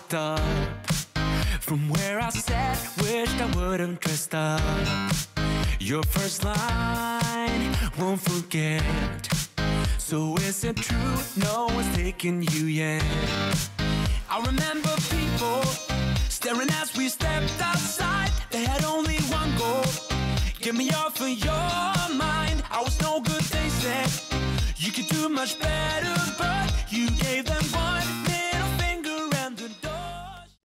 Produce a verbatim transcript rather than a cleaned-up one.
looked up from where I sat, wished I wouldn't dressed up. Your first line, won't forget. So is it true, no one's taking you yet? I remember people staring as we stepped outside. They had only one goal, get me off of your mind. I was no good, they said. You could do much better, but you gave them one minute.